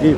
Geht.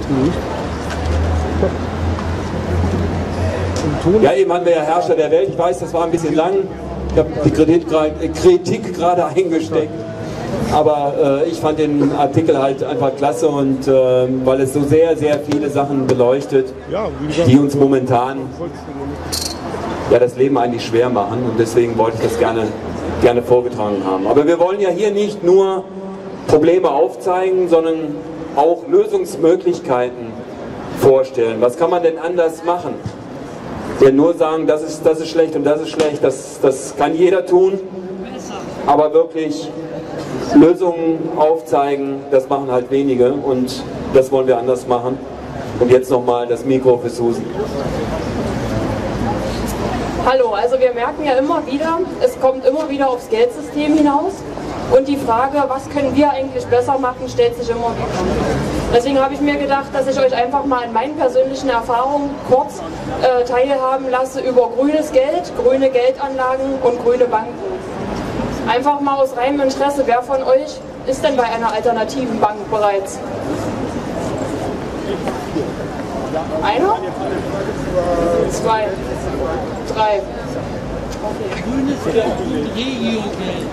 Ja, eben haben wir ja Herrscher der Welt. Ich weiß, das war ein bisschen lang. Ich habe die Kritik gerade eingesteckt. Aber ich fand den Artikel halt einfach klasse und weil es so sehr, sehr viele Sachen beleuchtet, die uns momentan ja das Leben eigentlich schwer machen, und deswegen wollte ich das gerne vorgetragen haben. Aber wir wollen ja hier nicht nur Probleme aufzeigen, sondern auch Lösungsmöglichkeiten vorstellen. Was kann man denn anders machen? Denn nur sagen, das ist schlecht und das ist schlecht, das kann jeder tun, aber wirklich Lösungen aufzeigen, das machen halt wenige, und das wollen wir anders machen. Und jetzt nochmal das Mikro für Susan. Hallo, also wir merken ja immer wieder, es kommt immer wieder aufs Geldsystem hinaus, und die Frage, was können wir eigentlich besser machen, stellt sich immer wieder. Deswegen habe ich mir gedacht, dass ich euch einfach mal in meinen persönlichen Erfahrungen kurz teilhaben lasse über grünes Geld, grüne Geldanlagen und grüne Banken. Einfach mal aus reinem Interesse, wer von euch ist denn bei einer alternativen Bank bereits? Einer? Zwei? Drei? Okay. Grünes Geld und Regiogeld.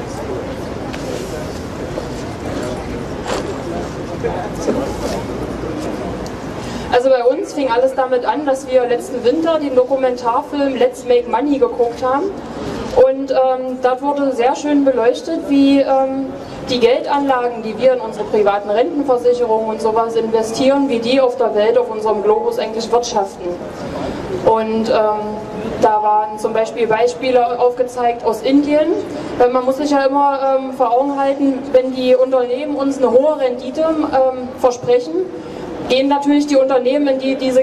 Also bei uns fing alles damit an, dass wir letzten Winter den Dokumentarfilm Let's Make Money geguckt haben. Und dort wurde sehr schön beleuchtet, wie die Geldanlagen, die wir in unsere privaten Rentenversicherungen und sowas investieren, wie die auf der Welt, auf unserem Globus eigentlich wirtschaften. Und da waren zum Beispiel Beispiele aufgezeigt aus Indien. Man muss sich ja immer vor Augen halten, wenn die Unternehmen uns eine hohe Rendite versprechen, gehen natürlich die Unternehmen, in die diese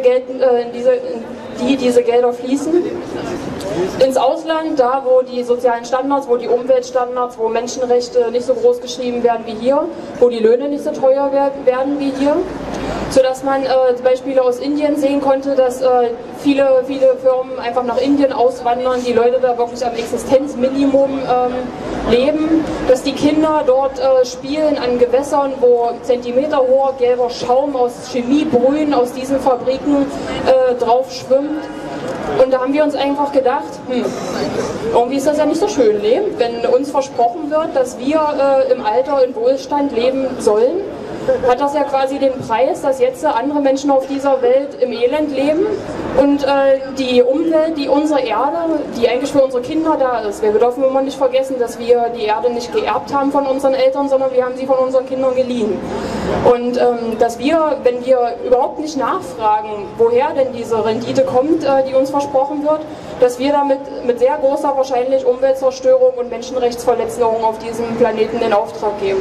Gelder fließen, ins Ausland, da wo die sozialen Standards, wo die Umweltstandards, wo Menschenrechte nicht so groß geschrieben werden wie hier, wo die Löhne nicht so teuer werden wie hier, sodass man Beispiele aus Indien sehen konnte, dass viele Firmen einfach nach Indien auswandern, die Leute da wirklich am Existenzminimum leben, dass die Kinder dort spielen an Gewässern, wo zentimeterhoher gelber Schaum aus Chemiebrühen aus diesen Fabriken drauf schwimmt. Und da haben wir uns einfach gedacht, irgendwie ist das ja nicht so schön, ne? Wenn uns versprochen wird, dass wir im Alter in Wohlstand leben sollen, hat das ja quasi den Preis, dass jetzt andere Menschen auf dieser Welt im Elend leben und die Umwelt, die unsere Erde, die eigentlich für unsere Kinder da ist. Wir dürfen immer nicht vergessen, dass wir die Erde nicht geerbt haben von unseren Eltern, sondern wir haben sie von unseren Kindern geliehen. Und dass wir, wenn wir überhaupt nicht nachfragen, woher denn diese Rendite kommt, die uns versprochen wird, dass wir damit mit sehr großer Wahrscheinlichkeit Umweltzerstörung und Menschenrechtsverletzungen auf diesem Planeten in Auftrag geben.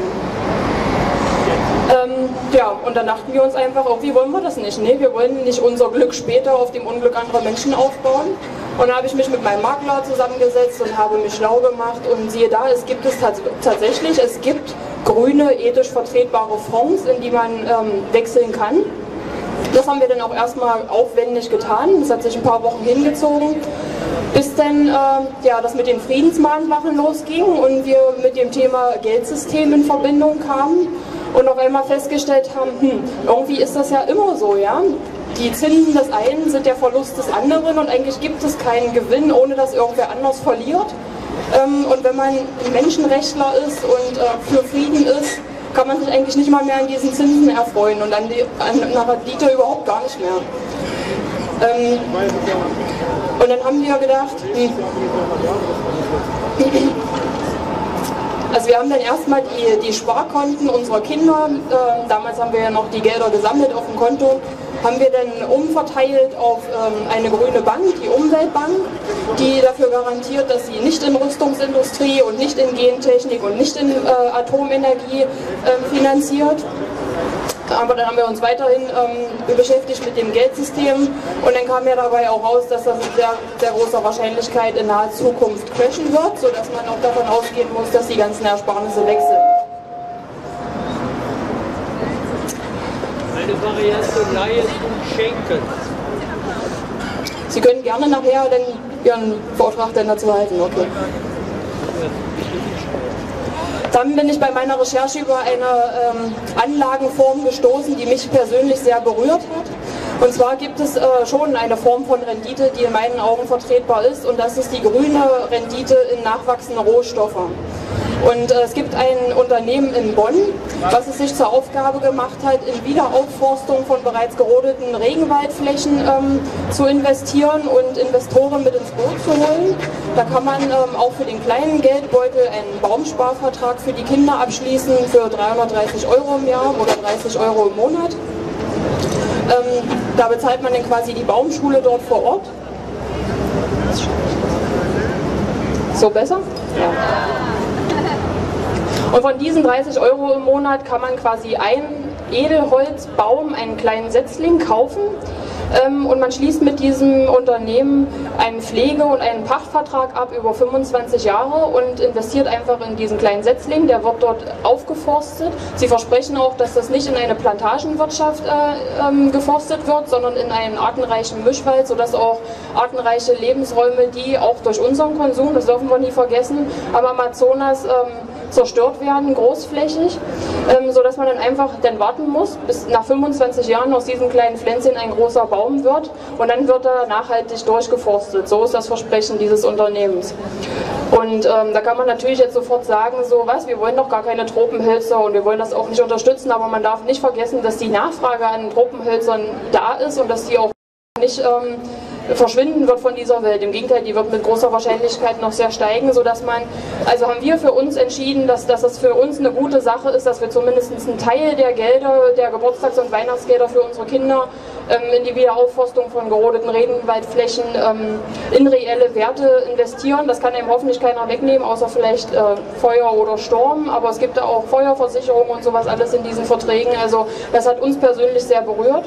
Ja, und dann dachten wir uns einfach, wie wollen wir das nicht? Nee, wir wollen nicht unser Glück später auf dem Unglück anderer Menschen aufbauen. Und da habe ich mich mit meinem Makler zusammengesetzt und habe mich schlau gemacht. Und siehe da, es gibt tatsächlich grüne, ethisch vertretbare Fonds, in die man wechseln kann. Das haben wir dann auch erstmal aufwendig getan. Das hat sich ein paar Wochen hingezogen, bis dann das mit den Friedensmahnwachen losging und wir mit dem Thema Geldsystem in Verbindung kamen und auf einmal festgestellt haben, irgendwie ist das ja immer so, ja. Die Zinsen des einen sind der Verlust des anderen und eigentlich gibt es keinen Gewinn, ohne dass irgendwer anders verliert. Und wenn man Menschenrechtler ist und für Frieden ist, kann man sich eigentlich nicht mal mehr an diesen Zinsen erfreuen und an einer Rendite überhaupt gar nicht mehr. Und dann haben wir gedacht, also wir haben dann erstmal die Sparkonten unserer Kinder, damals haben wir ja noch die Gelder gesammelt auf dem Konto, haben wir dann umverteilt auf eine grüne Bank, die Umweltbank, die dafür garantiert, dass sie nicht in Rüstungsindustrie und nicht in Gentechnik und nicht in Atomenergie finanziert. Aber dann haben wir uns weiterhin beschäftigt mit dem Geldsystem und dann kam ja dabei auch raus, dass das mit sehr, sehr großer Wahrscheinlichkeit in naher Zukunft crashen wird, sodass man auch davon ausgehen muss, dass die ganzen Ersparnisse weg sind. Eine Variante Leistung schenken. Sie können gerne nachher Ihren Vortrag dann dazu halten, okay. Dann bin ich bei meiner Recherche über eine Anlagenform gestoßen, die mich persönlich sehr berührt hat. Und zwar gibt es schon eine Form von Rendite, die in meinen Augen vertretbar ist, und das ist die grüne Rendite in nachwachsende Rohstoffe. Und es gibt ein Unternehmen in Bonn, was es sich zur Aufgabe gemacht hat, in Wiederaufforstung von bereits gerodeten Regenwaldflächen zu investieren und Investoren mit ins Boot zu holen. Da kann man auch für den kleinen Geldbeutel einen Baumsparvertrag für die Kinder abschließen für 330 € im Jahr oder 30 € im Monat. Da bezahlt man dann quasi die Baumschule dort vor Ort. So besser? Ja. Und von diesen 30 € im Monat kann man quasi einen Edelholzbaum, einen kleinen Setzling kaufen, und man schließt mit diesem Unternehmen einen Pflege- und einen Pachtvertrag ab über 25 Jahre und investiert einfach in diesen kleinen Setzling, der wird dort aufgeforstet. Sie versprechen auch, dass das nicht in eine Plantagenwirtschaft geforstet wird, sondern in einen artenreichen Mischwald, sodass auch artenreiche Lebensräume, die auch durch unseren Konsum, das dürfen wir nie vergessen, am Amazonas zerstört werden, großflächig, sodass man dann einfach warten muss, bis nach 25 Jahren aus diesem kleinen Pflänzchen ein großer Baum wird, und dann wird er nachhaltig durchgeforstet. So ist das Versprechen dieses Unternehmens. Und da kann man natürlich jetzt sofort sagen, so was, wir wollen doch gar keine Tropenhölzer und wir wollen das auch nicht unterstützen, aber man darf nicht vergessen, dass die Nachfrage an Tropenhölzern da ist und dass die auch nicht verschwinden wird von dieser Welt. Im Gegenteil, die wird mit großer Wahrscheinlichkeit noch sehr steigen, sodass man, also haben wir für uns entschieden, dass es für uns eine gute Sache ist, dass wir zumindest einen Teil der Gelder, der Geburtstags- und Weihnachtsgelder für unsere Kinder in die Wiederaufforstung von gerodeten Regenwaldflächen in reelle Werte investieren. Das kann einem hoffentlich keiner wegnehmen, außer vielleicht Feuer oder Sturm, aber es gibt da auch Feuerversicherung und sowas alles in diesen Verträgen. Also das hat uns persönlich sehr berührt.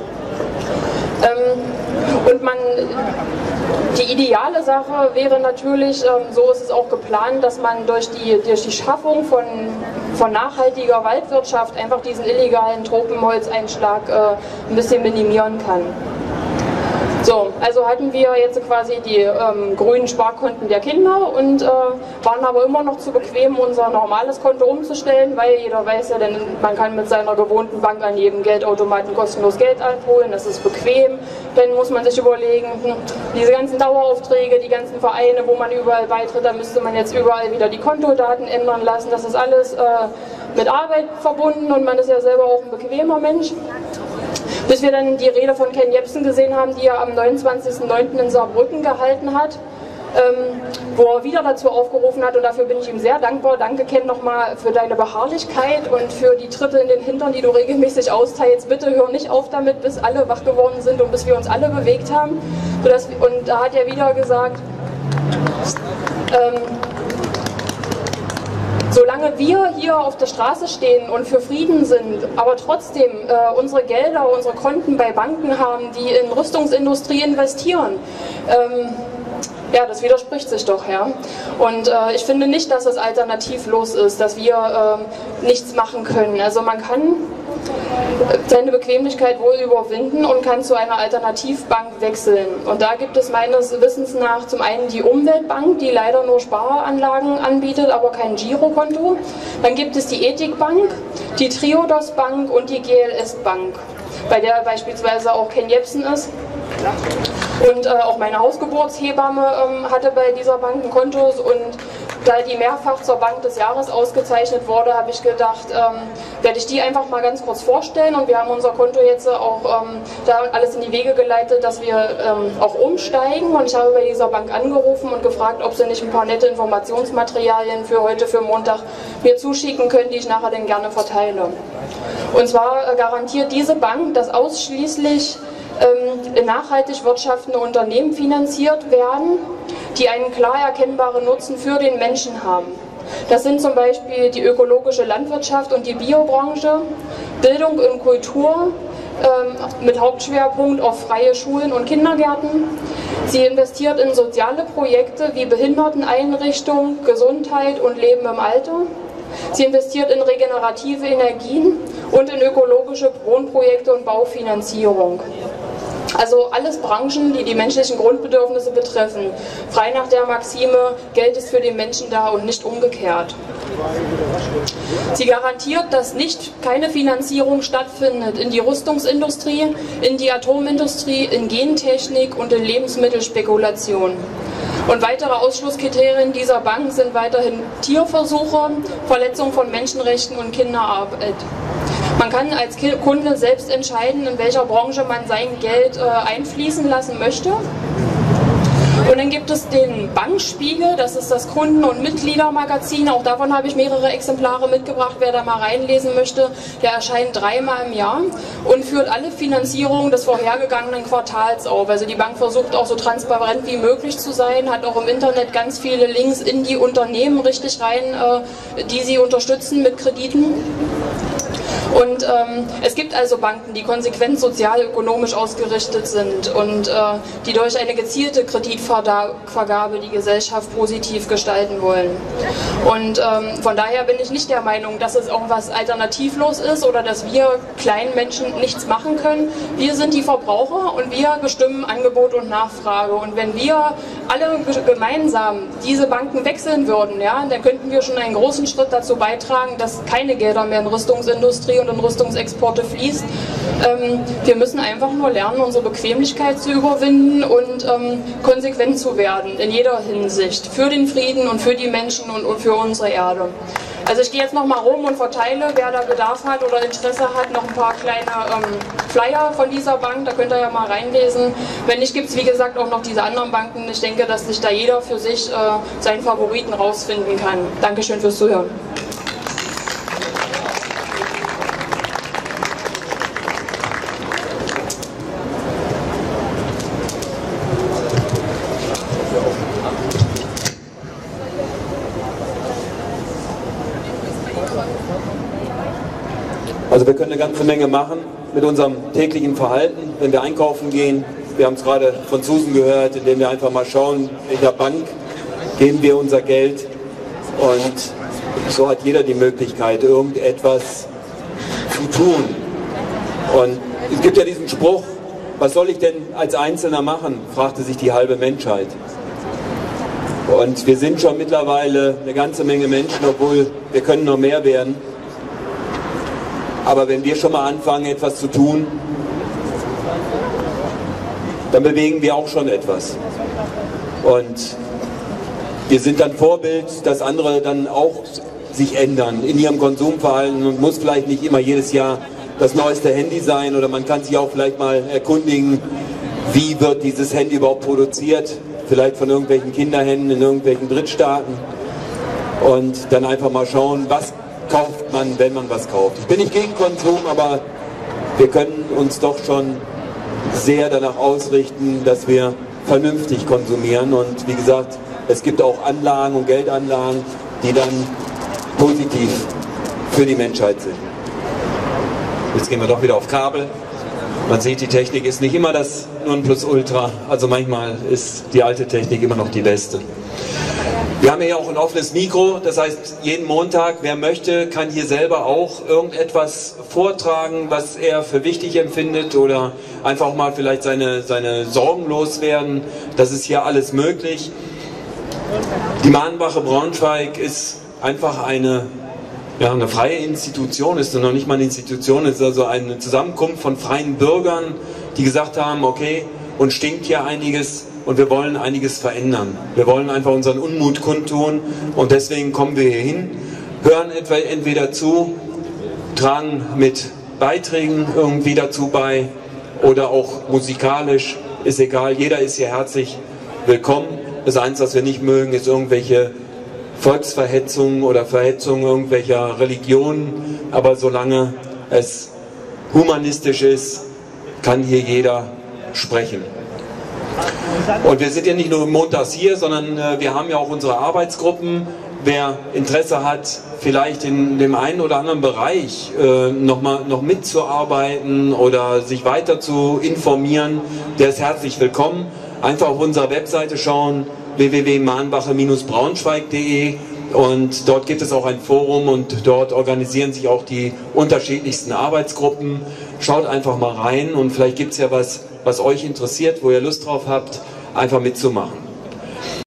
Und die ideale Sache wäre natürlich, so ist es auch geplant, dass man durch die Schaffung von nachhaltiger Waldwirtschaft einfach diesen illegalen Tropenholzeinschlag ein bisschen minimieren kann. So, also hatten wir jetzt quasi die grünen Sparkonten der Kinder und waren aber immer noch zu bequem, unser normales Konto umzustellen, weil jeder weiß ja, denn man kann mit seiner gewohnten Bank an jedem Geldautomaten kostenlos Geld abholen, das ist bequem. Dann muss man sich überlegen, diese ganzen Daueraufträge, die ganzen Vereine, wo man überall beitritt, da müsste man jetzt überall wieder die Kontodaten ändern lassen. Das ist alles mit Arbeit verbunden und man ist ja selber auch ein bequemer Mensch. Bis wir dann die Rede von Ken Jebsen gesehen haben, die er am 29.09. in Saarbrücken gehalten hat, wo er wieder dazu aufgerufen hat, und dafür bin ich ihm sehr dankbar. Danke, Ken, nochmal für deine Beharrlichkeit und für die Tritte in den Hintern, die du regelmäßig austeilst. Bitte hör nicht auf damit, bis alle wach geworden sind und bis wir uns alle bewegt haben. Und da hat er wieder gesagt, solange wir hier auf der Straße stehen und für Frieden sind, aber trotzdem unsere Gelder, unsere Konten bei Banken haben, die in Rüstungsindustrie investieren, ja, das widerspricht sich doch, ja. Und ich finde nicht, dass es alternativlos ist, dass wir nichts machen können. Also man kann seine Bequemlichkeit wohl überwinden und kann zu einer Alternativbank wechseln. Und da gibt es meines Wissens nach zum einen die Umweltbank, die leider nur Sparanlagen anbietet, aber kein Girokonto. Dann gibt es die Ethikbank, die Triodos Bank und die GLS Bank, bei der beispielsweise auch Ken Jebsen ist. Und auch meine Hausgeburtshebamme hatte bei dieser Bank ein Konto, und da die mehrfach zur Bank des Jahres ausgezeichnet wurde, habe ich gedacht, werde ich die einfach mal ganz kurz vorstellen, und wir haben unser Konto jetzt auch da alles in die Wege geleitet, dass wir auch umsteigen, und ich habe bei dieser Bank angerufen und gefragt, ob sie nicht ein paar nette Informationsmaterialien für heute, für Montag mir zuschicken können, die ich nachher dann gerne verteile. Und zwar garantiert diese Bank, dass ausschließlich nachhaltig wirtschaftende Unternehmen finanziert werden, die einen klar erkennbaren Nutzen für den Menschen haben. Das sind zum Beispiel die ökologische Landwirtschaft und die Biobranche, Bildung und Kultur mit Hauptschwerpunkt auf freie Schulen und Kindergärten. Sie investiert in soziale Projekte wie Behinderteneinrichtungen, Gesundheit und Leben im Alter. Sie investiert in regenerative Energien und in ökologische Wohnprojekte und Baufinanzierung. Also alles Branchen, die die menschlichen Grundbedürfnisse betreffen. Frei nach der Maxime, Geld ist für den Menschen da und nicht umgekehrt. Sie garantiert, dass keine Finanzierung stattfindet in die Rüstungsindustrie, in die Atomindustrie, in Gentechnik und in Lebensmittelspekulation. Und weitere Ausschlusskriterien dieser Bank sind weiterhin Tierversuche, Verletzung von Menschenrechten und Kinderarbeit. Man kann als Kunde selbst entscheiden, in welcher Branche man sein Geld einfließen lassen möchte. Und dann gibt es den Bankspiegel, das ist das Kunden- und Mitgliedermagazin. Auch davon habe ich mehrere Exemplare mitgebracht, wer da mal reinlesen möchte. Der erscheint 3-mal im Jahr und führt alle Finanzierungen des vorhergegangenen Quartals auf. Also die Bank versucht auch so transparent wie möglich zu sein, hat auch im Internet ganz viele Links in die Unternehmen richtig rein, die sie unterstützen mit Krediten. Und es gibt also Banken, die konsequent sozialökonomisch ausgerichtet sind und die durch eine gezielte Kreditvergabe die Gesellschaft positiv gestalten wollen. Und von daher bin ich nicht der Meinung, dass es irgendwas alternativlos ist oder dass wir kleinen Menschen nichts machen können. Wir sind die Verbraucher und wir bestimmen Angebot und Nachfrage. Und wenn wir alle gemeinsam diese Banken wechseln würden, ja, dann könnten wir schon einen großen Schritt dazu beitragen, dass keine Gelder mehr in Rüstungsindustrie und in Rüstungsexporte fließt. Wir müssen einfach nur lernen, unsere Bequemlichkeit zu überwinden und konsequent zu werden in jeder Hinsicht. Für den Frieden und für die Menschen und für unsere Erde. Also ich gehe jetzt noch mal rum und verteile, wer da Bedarf hat oder Interesse hat, noch ein paar kleine Flyer von dieser Bank, da könnt ihr ja mal reinlesen. Wenn nicht, gibt es wie gesagt auch noch diese anderen Banken. Ich denke, dass sich da jeder für sich seinen Favoriten rausfinden kann. Dankeschön fürs Zuhören. Also wir können eine ganze Menge machen mit unserem täglichen Verhalten, wenn wir einkaufen gehen. Wir haben es gerade von Susan gehört, indem wir einfach mal schauen, in der Bank geben wir unser Geld. Und so hat jeder die Möglichkeit, irgendetwas zu tun. Und es gibt ja diesen Spruch, was soll ich denn als Einzelner machen, fragte sich die halbe Menschheit. Und wir sind schon mittlerweile eine ganze Menge Menschen, obwohl wir können noch mehr werden. Aber wenn wir schon mal anfangen, etwas zu tun, dann bewegen wir auch schon etwas. Und wir sind dann Vorbild, dass andere dann auch sich ändern in ihrem Konsumverhalten und muss vielleicht nicht immer jedes Jahr das neueste Handy sein oder man kann sich auch vielleicht mal erkundigen, wie wird dieses Handy überhaupt produziert, vielleicht von irgendwelchen Kinderhänden in irgendwelchen Drittstaaten und dann einfach mal schauen, was kauft man, wenn man was kauft. Ich bin nicht gegen Konsum, aber wir können uns doch schon sehr danach ausrichten, dass wir vernünftig konsumieren und wie gesagt, es gibt auch Anlagen und Geldanlagen, die dann positiv für die Menschheit sind. Jetzt gehen wir doch wieder auf Kabel. Man sieht, die Technik ist nicht immer das Nonplusultra, also manchmal ist die alte Technik immer noch die beste. Wir haben hier auch ein offenes Mikro, das heißt, jeden Montag, wer möchte, kann hier selber auch irgendetwas vortragen, was er für wichtig empfindet oder einfach mal vielleicht seine Sorgen loswerden. Das ist hier alles möglich. Die Mahnwache Braunschweig ist einfach eine freie Institution, ist noch nicht mal eine Institution, ist also eine Zusammenkunft von freien Bürgern, die gesagt haben, okay, uns stinkt hier einiges und wir wollen einiges verändern. Wir wollen einfach unseren Unmut kundtun und deswegen kommen wir hier hin, hören entweder zu, tragen mit Beiträgen irgendwie dazu bei oder auch musikalisch, ist egal, jeder ist hier herzlich willkommen. Das Einzige, was wir nicht mögen, ist irgendwelche Volksverhetzungen oder Verhetzungen irgendwelcher Religionen, aber solange es humanistisch ist, kann hier jeder sprechen. Und wir sind ja nicht nur montags hier, sondern wir haben ja auch unsere Arbeitsgruppen. Wer Interesse hat, vielleicht in dem einen oder anderen Bereich noch mitzuarbeiten oder sich weiter zu informieren, der ist herzlich willkommen. Einfach auf unserer Webseite schauen, www.mahnwache-braunschweig.de, und dort gibt es auch ein Forum und dort organisieren sich auch die unterschiedlichsten Arbeitsgruppen. Schaut einfach mal rein und vielleicht gibt es ja was was euch interessiert, wo ihr Lust drauf habt, einfach mitzumachen.